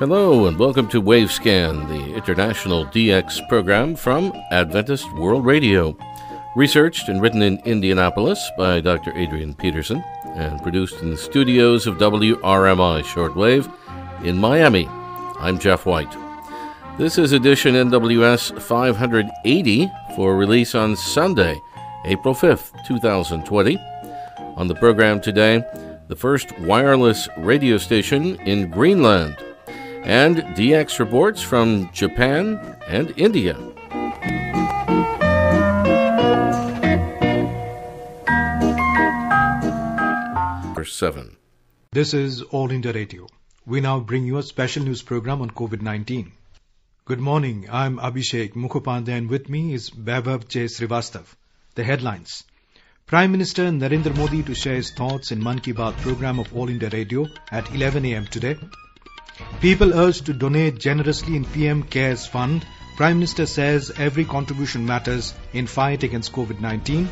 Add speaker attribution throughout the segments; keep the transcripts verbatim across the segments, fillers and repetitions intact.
Speaker 1: Hello and welcome to Wavescan, the international D X program from Adventist World Radio. Researched and written in Indianapolis by Doctor Adrian Peterson and produced in the studios of W R M I Shortwave in Miami. I'm Jeff White. This is edition N W S five eighty for release on Sunday, April fifth, twenty twenty. On the program today, the first wireless radio station in Greenland, and D X reports from Japan and India. Verse seven.
Speaker 2: This is All India Radio. We now bring you a special news program on COVID nineteen. Good morning, I'm Abhishek Mukhopadhyay and with me is Vaibhav J. Srivastav. The headlines. Prime Minister Narendra Modi to share his thoughts in Mann Ki Baat program of All India Radio at eleven a.m. today. People urged to donate generously in P M Cares Fund. Prime Minister says every contribution matters in fight against COVID nineteen.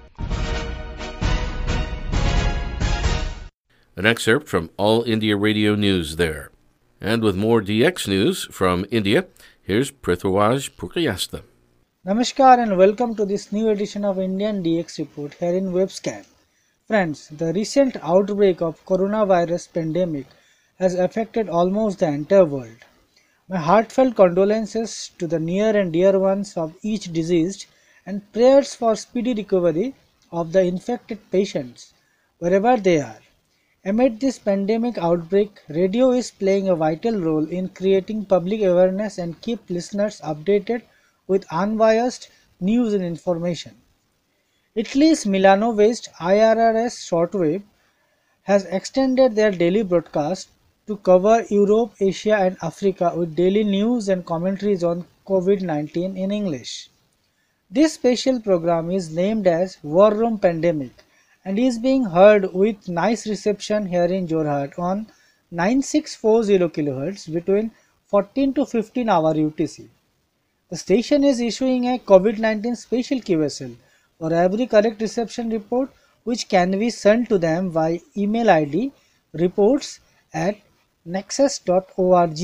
Speaker 1: An excerpt from All India Radio News there. And with more D X news from India, here's Prithviraj Purkayastha.
Speaker 3: Namaskar and welcome to this new edition of Indian D X Report here in Webscan. Friends, the recent outbreak of coronavirus pandemic has affected almost the entire world. My heartfelt condolences to the near and dear ones of each deceased and prayers for speedy recovery of the infected patients wherever they are. Amid this pandemic outbreak, radio is playing a vital role in creating public awareness and keep listeners updated with unbiased news and information. Italy's Milano-based I R R S shortwave has extended their daily broadcast to cover Europe, Asia and Africa with daily news and commentaries on COVID nineteen in English. This special program is named as War Room Pandemic and is being heard with nice reception here in Jorhat on ninety-six forty kilohertz between fourteen to fifteen hour U T C. The station is issuing a COVID nineteen special Q S L for every correct reception report which can be sent to them via email I D reports at nexus dot org.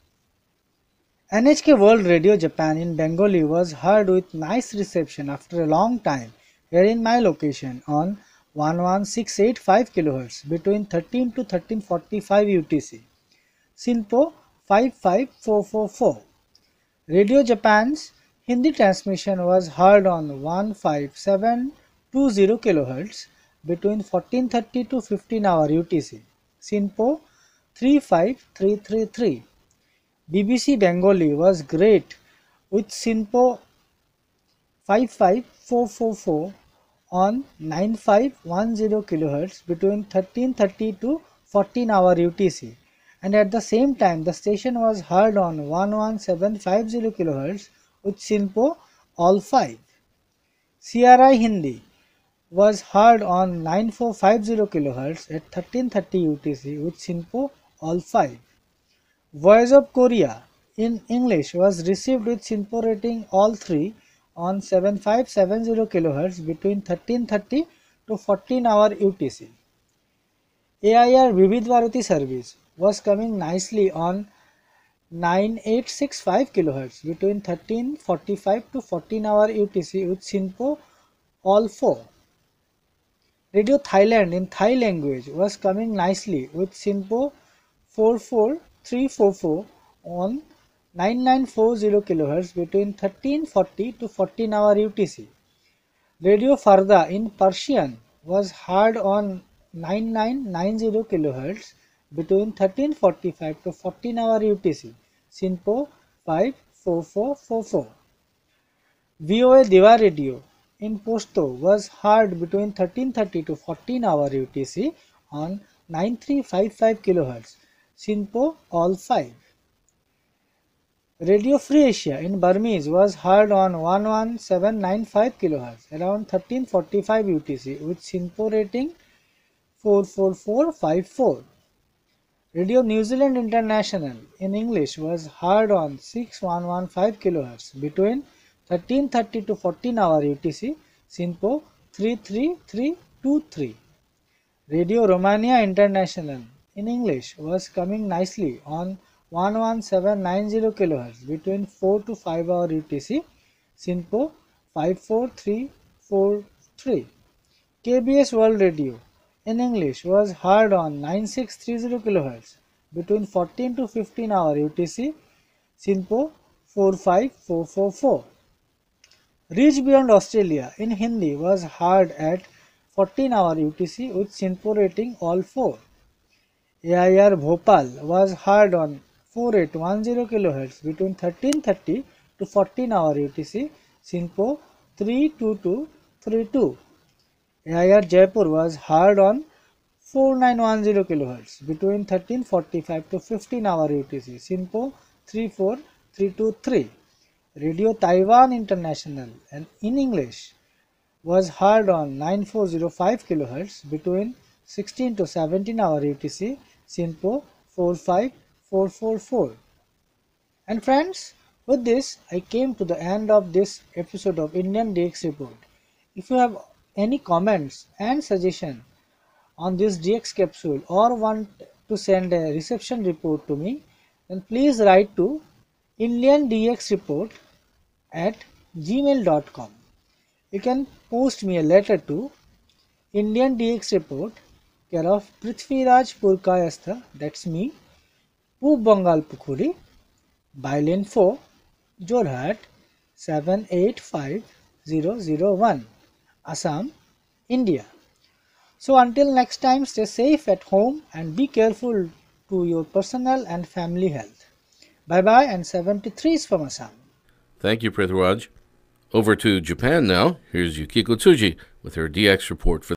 Speaker 3: N H K World Radio Japan in Bengali was heard with nice reception after a long time here in my location on eleven six eighty-five kilohertz between thirteen to thirteen forty-five U T C. SINPO five five four four four. Radio Japan's Hindi transmission was heard on fifteen seven twenty kilohertz between fourteen thirty to fifteen hour U T C. SINPO three five three three three. B B C Bengali was great with SINPO five five four four four on ninety-five ten kilohertz between thirteen thirty to fourteen hour U T C, and at the same time the station was heard on eleven seven fifty kilohertz with SINPO all five. C R I Hindi was heard on ninety-four fifty kilohertz at thirteen thirty U T C with SINPO all five. Voice of Korea in English was received with SINPO rating all three on seventy-five seventy kilohertz between thirteen thirty to fourteen hour U T C. A I R Vivid Bharati service was coming nicely on ninety-eight sixty-five kilohertz between thirteen forty-five to fourteen hour U T C with SINPO all four. Radio Thailand in Thai language was coming nicely with SINPO four four three four four on ninety-nine forty kilohertz between thirteen forty to fourteen hour U T C. Radio Farda in Persian was heard on ninety-nine ninety kilohertz between thirteen forty-five to fourteen hour U T C. SINPO five four four four four. V O A Diva Radio in Pashto was heard between thirteen thirty to fourteen hour U T C on ninety-three fifty-five kilohertz. SINPO all five. Radio Free Asia in Burmese was heard on eleven seven ninety-five kilohertz around thirteen forty-five U T C with SINPO rating four four four five four. Radio New Zealand International in English was heard on six one fifteen kilohertz between thirteen thirty to fourteen hour U T C, SINPO three three three two three. Radio Romania International in English was coming nicely on one one seven nine zero kilohertz between four to five hour U T C, SINPO five four three four three. K B S World Radio in English was heard on nine six three zero kilohertz between fourteen to fifteen hour U T C, SINPO four five four four four. Reach Beyond Australia in Hindi was heard at fourteen hour U T C with SINPO rating all four. A I R Bhopal was heard on four eight one zero kilohertz between thirteen thirty to fourteen hour U T C, SINPO three two two three two. A I R Jaipur was heard on four nine one zero kilohertz between thirteen forty-five to fifteen hour U T C, SINPO three four three two three. Radio Taiwan International and in English was heard on nine four zero five kilohertz between sixteen to seventeen hour U T C, SINPO four five four four four. And friends, with this I came to the end of this episode of Indian D X Report. If you have any comments and suggestion on this D X capsule or want to send a reception report to me, then please write to Indian D X Report at gmail dot com. You can post me a letter to Indian D X Report, care of Prithviraj Purkayastha, that's me, Poob Bengal Pukhuri, by lane four, Jorhat seven eight five zero zero one, Assam, India. So until next time, stay safe at home and be careful to your personal and family health. Bye bye and seventy-threes from Assam.
Speaker 1: Thank you, Prithviraj. Over to Japan now. Here's Yukiko Tsuji with her D X report for